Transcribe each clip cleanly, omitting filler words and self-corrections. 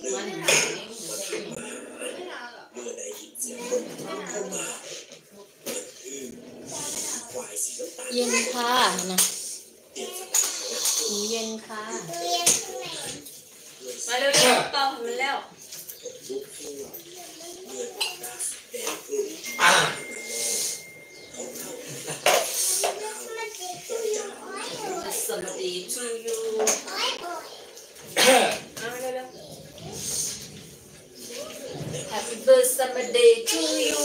มันเมื่อได้ยินเสียงคนเข้ามาเย็นค่ะนะเย็นค่ะมาเร็วๆต่อมันแล้วสวัสดี to you เอาเร็วๆ Happy birthday to you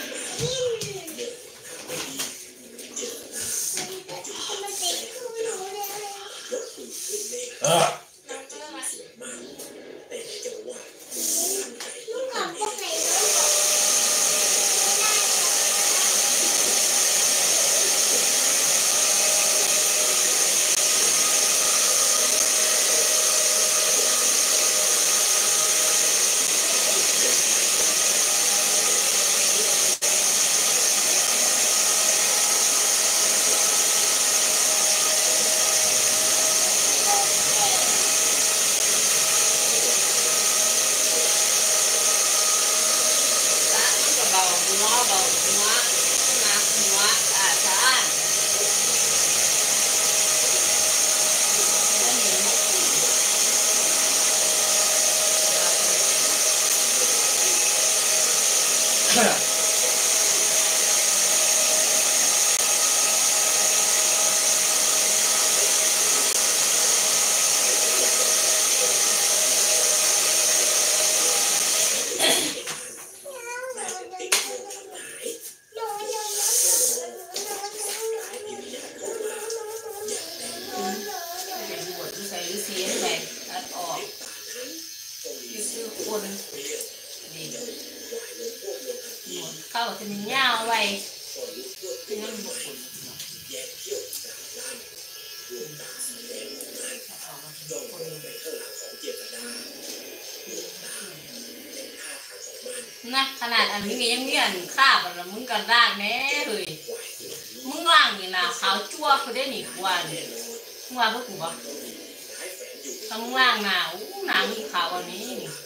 เข้าจะมีเงาไว้ที่นั่นบุกนะขนาดอันนี้ยังมีอันข้าวแบบมึงกันร่างแน่เลยมึงร่างนี่นะขาวจั่วเขาได้หนีกว่าเนี่ยมึงว่าพวกกูวะถ้ามึงร่างหนาวหนาวมีขาวอันนี้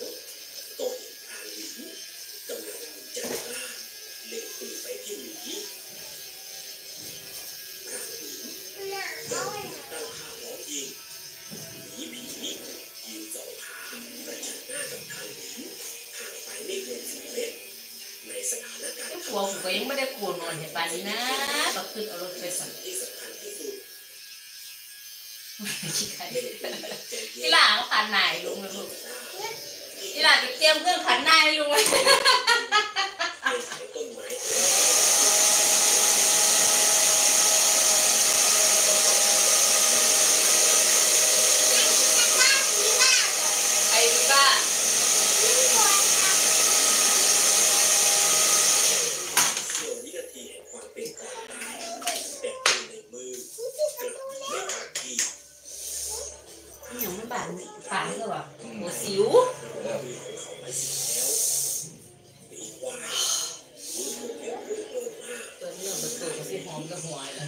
หัวผมก็ยังไม่ได้โกนนอนเห็นป่านนี้นะก็ขึ้นเอารถไปสั่งที่หลานเขาขันไหนลุงเลยลูกที่หลานจะเตรียมเครื่องขันไหนลุงเลยฝันก็แบบหัวสิวตัวนี้มันเกิดมาสิหอมกับหัวแล้ว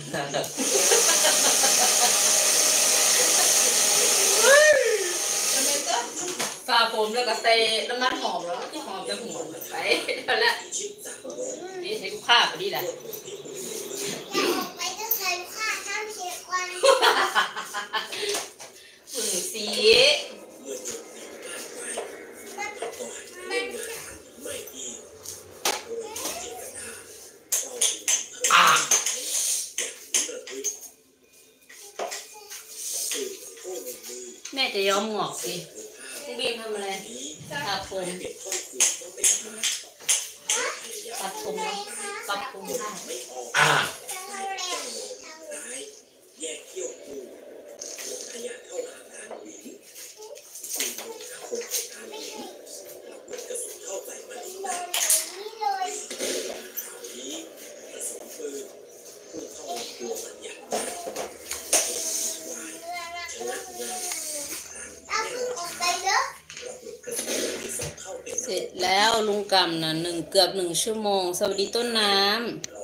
ฝ่าผมแล้วก็เตะน้ำมันหอมแล้วที่หอมกับหัวไปแล้วนี่ใช้ลูกค้าพอดีแหละสีแม่จะย้อมหงอกสิพี่บีมทำอะไรตัดผมตัดผมตัดผมได้เสร็จแล้วลุงกำนะเกือบ1 ชั่วโมงสวัสดีต้นน้ำ